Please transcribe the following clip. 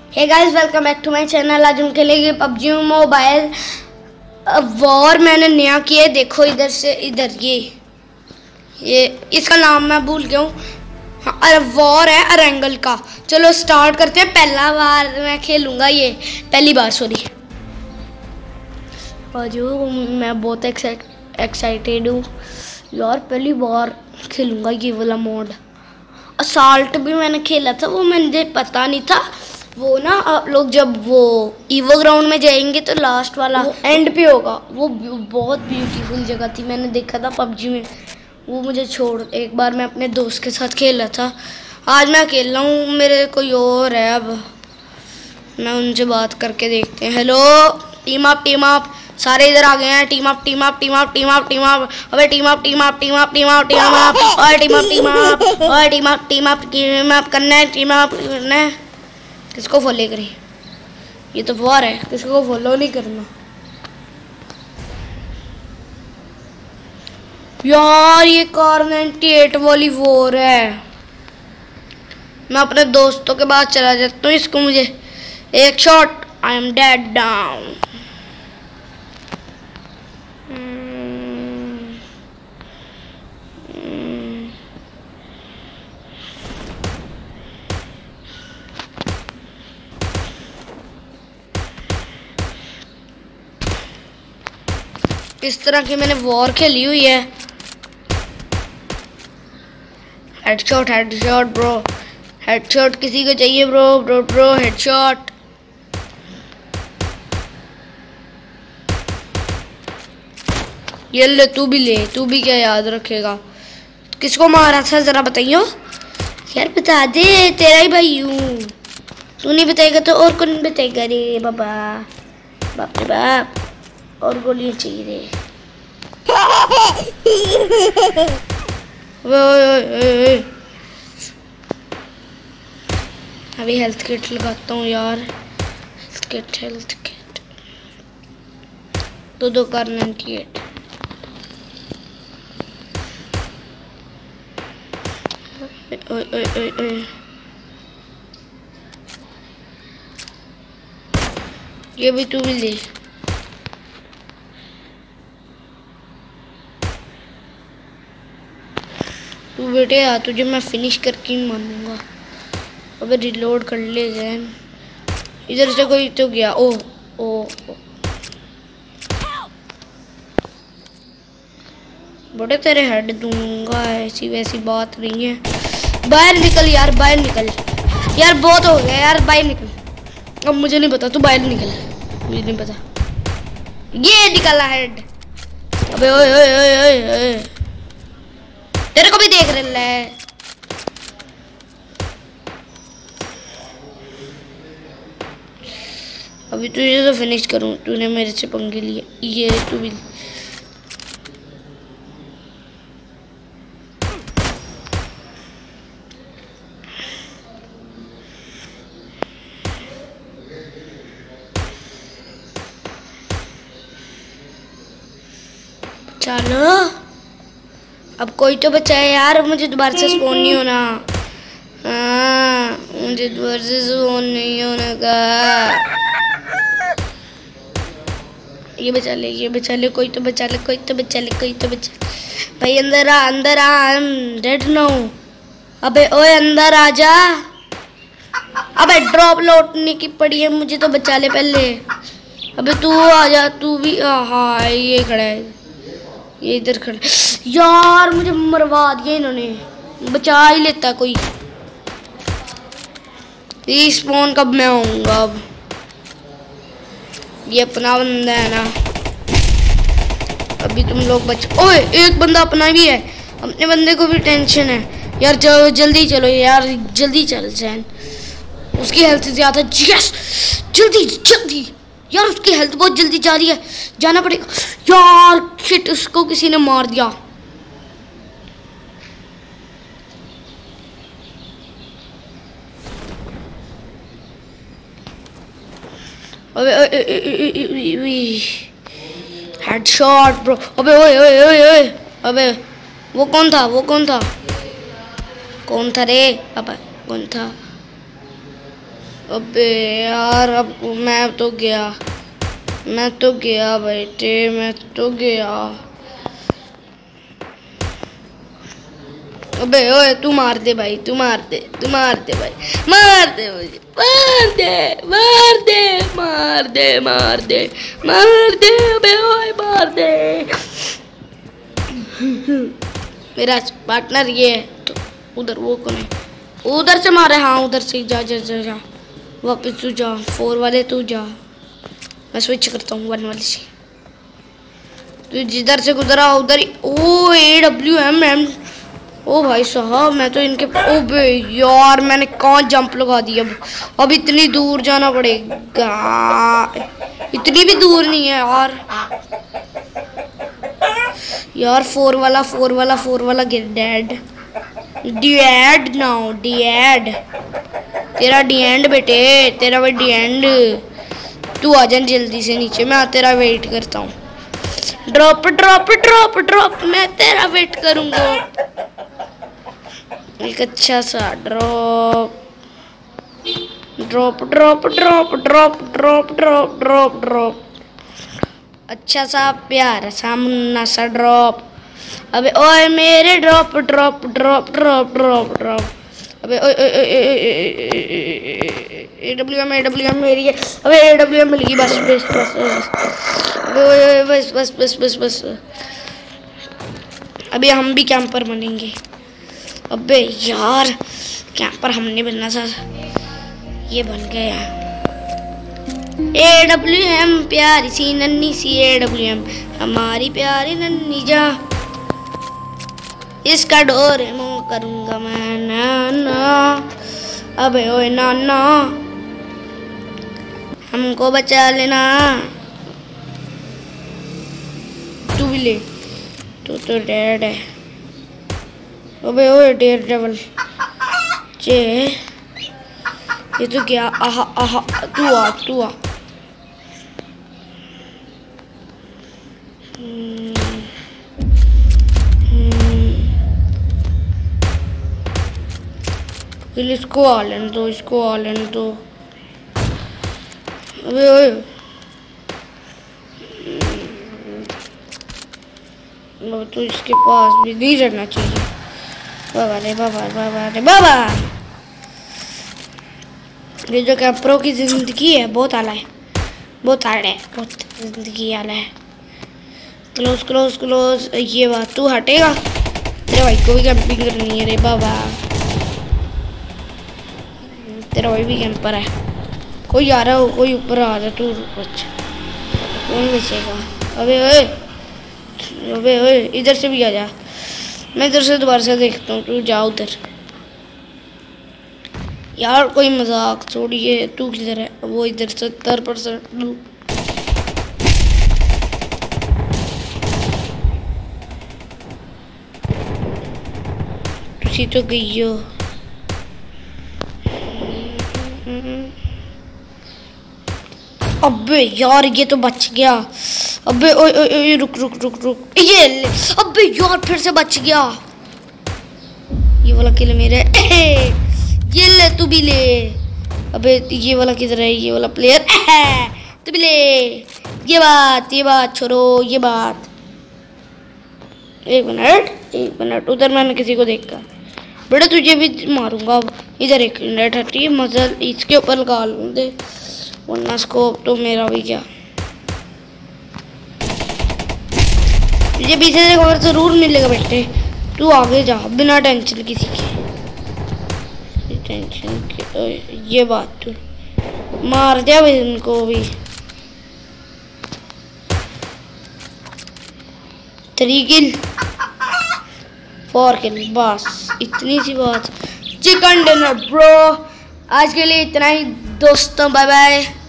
Hey guys, welcome back to my channel. आज हम खेलेंगे पबजी मोबाइल वॉर। मैंने नया किया है, देखो इधर से इधर। ये इसका नाम मैं भूल गया हूँ। हाँ, वॉर है अरेंगल का। चलो स्टार्ट करते हैं। पहला बार मैं खेलूंगा, ये पहली बार सॉरी। और जो मैं बहुत एक्साइटेड हूँ यार, पहली बार खेलूंगा ये वाला मोड। असाल्ट भी मैंने खेला था, वो मुझे पता नहीं था। वो ना आप लोग जब वो ईवो ग्राउंड में जाएंगे तो लास्ट वाला एंड पे होगा। वो बहुत ब्यूटीफुल जगह थी, मैंने देखा था पबजी में। वो मुझे छोड़, एक बार मैं अपने दोस्त के साथ खेला था। आज मैं खेल रहा हूँ, मेरे कोई और है। अब मैं उनसे बात करके देखते हैं। हेलो टीम अप, सारे इधर आ गए हैं। Team up. अबे टीम अप और टीम अप करना है। किसको फॉलो करें? ये तो वॉर है, किसको फॉलो नहीं करना यार। ये कार 98 वाली वॉर है। मैं अपने दोस्तों के बाद चला जाता हूँ। इसको मुझे एक shot, I am dead down. इस तरह की मैंने वॉर खेली हुई है। हेडशॉट ब्रो, हेडशॉट किसी को चाहिए ब्रो हेडशॉट। ये ले, तू भी क्या याद रखेगा? किसको मारा था जरा बताइयो यार, बता दे। तेरा ही भाई हूँ, तू नहीं बताएगा तो और कौन बताएगा रे बाबा। बाप रे बाप, और गोलियां चाहिए रे। अभी हेल्थ किट लगाता हूँ यार। हेल्थ किट दो कार 98। ये भी तू भी ले। तू बेटे आ, तुझे मैं फिनिश करके ही मानूंगा। अबे रिलोड कर ले जैन। इधर से कोई तो गया। ओ बड़े तेरे हेड दूंगा, ऐसी वैसी बात नहीं है। बाहर निकल यार, बाहर निकल यार, बहुत हो गया यार, बाहर निकल। अब मुझे नहीं पता, तू बाहर निकल, मुझे नहीं पता। ये निकला हेड। अबे ओए तेरे को भी देख रहा है। अभी तुझे तो फिनिश करूं, तूने मेरे से पंगे लिए। ये तू भी चलो। अब कोई तो बचाए यार, मुझे दोबारा से स्पॉन नहीं होना। हाँ, मुझे दोबारा से स्पॉन नहीं होने का। ये बचा ले, कोई तो बचा ले। भाई अंदर आ, रेड नो। अबे ओए अंदर आ जा। अबे ड्रॉप लौटने की पड़ी है, मुझे तो बचा ले पहले। अबे तू आ जा, तू भी। हाँ ये खड़ा है, ये इधर खड़ा यार। मुझे मरवा दिया इन्होंने, बचा ही लेता कोई। रिस्पॉन कब मैं आऊंगा? अब ये अपना बंदा है ना, अभी तुम लोग बच। ओए एक बंदा अपना भी है, अपने बंदे को भी टेंशन है यार। जल्दी चलो यार, जल्दी चल जैन। उसकी हेल्थ ज्यादा। यस जल्दी यार, उसकी हेल्थ बहुत जल्दी जा रही है, जाना पड़ेगा यार। शिट, उसको किसी ने मार दिया। अबे हेडशॉट ब्रो। अबे ओए अबे वो कौन था रे? अबे कौन था? अबे यार अब मैं तो गया बेटे, मैं तो गया। अबे ओए तू मार दे भाई, तू मार दे भाई, मार दे मुझे, मार दे अबे ओए मार दे। मेरा पार्टनर ये है। तो उधर वो कौन है? उधर से मारे। हाँ उधर से जा जा जा जा, वापस तू जा, 4 वाले तू जा। मैं स्विच करता हूँ 1 वाले से। तू जिधर से गुजरा उधर ही। ओ AWM। ओ भाई साहब मैं तो इनके। ओ बे यार मैंने कहाँ जंप लगा दिया। अब इतनी दूर जाना पड़ेगा। इतनी भी दूर नहीं है यार 4 वाला गेट डेड नाउ। तेरा डी एंड बेटे, तेरा भाई डी एंड। तू आ जा जल्दी से नीचे, मैं तेरा वेट करता हूँ। ड्रॉप, मैं तेरा वेट करूंगा। एक अच्छा सा ड्रॉप। अच्छा सा प्यारा सा मुन्ना सा ड्रॉप। अबे ओए मेरे ड्रॉप। अबे AWM मेरी है। अबे AWM मिल गई। बस बस। अबे हम भी कैंपर बनेंगे। अबे यार कैंपर हमने बनना था, ये बन गया। AWM प्यारी सी नन्ही सी AWM, हमारी प्यारी नन्ही जा। इसका डोरेमो करूंगा मैं नाना। अबे ओए नाना हमको बचा लेना। तू भी ले, तू तो डेड है। अबे ओए डेयर डेवल चे, ये तो क्या। आहा तू आ। इसको आ लेने दो। अबे ओए तो इसके पास भी नहीं रहना चाहिए। बाबा ये जो कैंपरों की जिंदगी है बहुत आला है, बहुत जिंदगी आला है। क्लोज। ये बात तू हटेगा, तेरे भाई को भी कैंपिंग करनी है रे बाबा। तेरा भाई भी कैंपर है। कोई आ रहा हो, कोई ऊपर आ जा, तू बच, कौन बचेगा। अबे ओए इधर से भी आ जा। मैं इधर से दोबारा से देखता हूँ, तू जा उधर। यार कोई मजाक छोड़िए, तू किधर है? वो इधर 70%। तुसी तो गई हो। अबे यार ये तो बच गया। अबे ओए रुक। ये ले। अबे यार फिर से बच गया। ये वाला किल मेरा है। ये ले तू भी ले। अबे ये वाला किधर है? ये वाला प्लेयर तू भी ले। ये बात छोड़ो, ये बात। एक मिनट उधर मैंने किसी को देखा। बेटा तुझे भी मारूंगा अब। इधर एक मिनट हटी, मजल इसके ऊपर लगा लूंगे, वरना स्कोप तो मेरा भी क्या। तुझे पीछे से कवर जरूर मिलेगा बेटे, तू आगे जा बिना टेंशन किसी की। टेंशन के ये बात तू मार दिया भाई इनको भी। 3 किल 4 किल, बस इतनी सी बात। चिकन डिनर ब्रो, आज के लिए इतना ही दोस्तों, बाय बाय।